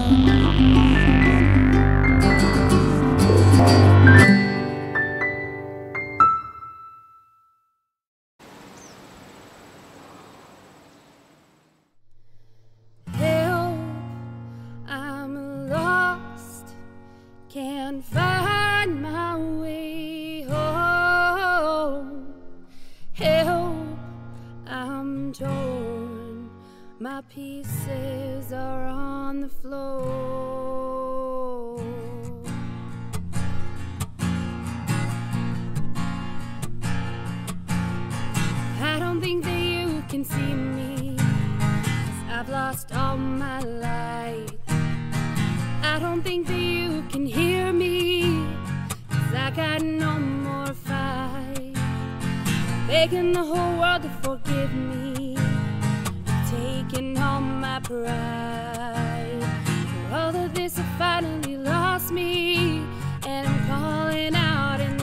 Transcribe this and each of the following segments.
Can't find my way home. Help, I'm torn. My pieces are on the floor. I don't think that you can see me, 'cause I've lost all my light. I don't think that you can hear me, 'cause I got no more fight. Begging the whole world to forgive me, taking all my pride. All of this, I finally lost me, and I'm calling out in the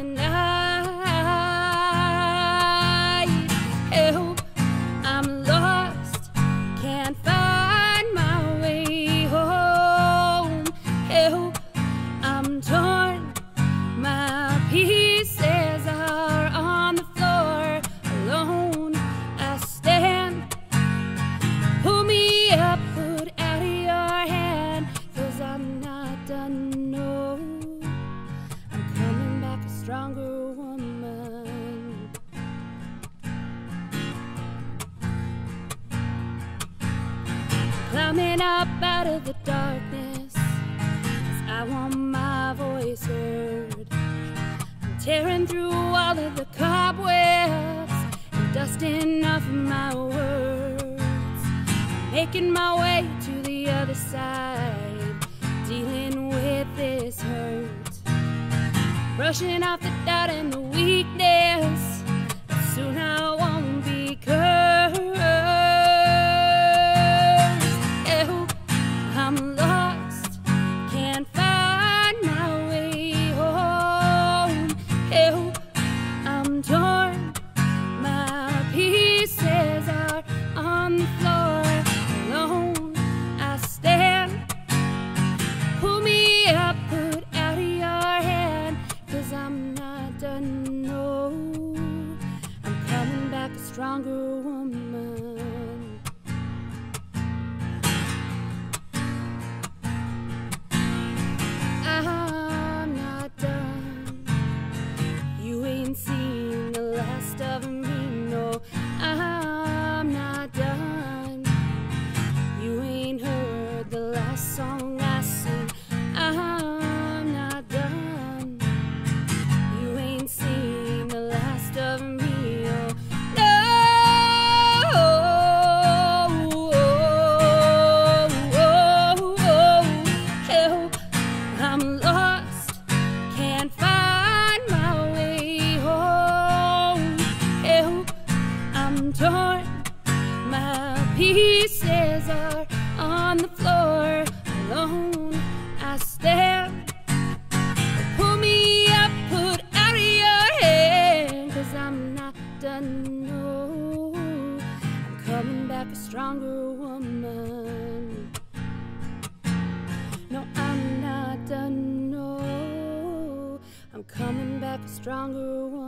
night. Help, I'm lost, can't find my way home. Help, I'm torn, my pieces are on the floor. Alone I stand, pull me up, put out your hand, 'cause I'm not done, no. I'm coming back a stronger woman. Climbing up out of the darkness, 'cause I want my voice heard. I'm tearing through all of the cobwebs and dusting off my words. I'm making my way to the other side, dealing with this hurt. Brushing off the doubt and the weakness, but soon I won't be cursed. Help, I'm lost, can't find my way home. Help, I'm torn, my pieces are on the floor. Alone I stand, pull me up, put out your hand, 'cause I'm not done, no. I'm coming back a stronger woman. I'm not done. You ain't seen the last of me, no. I'm not done. You ain't heard the last song I sing. I'm not done. You ain't seen the last of me, oh no. Help, I'm lost, can't find my way home. Help, I'm torn, my pieces are on the floor. Alone I stand, pull me up, put out your hand, 'cause I'm not done, no. I'm coming back a stronger woman. No, I'm not done, no. I'm coming back a stronger woman.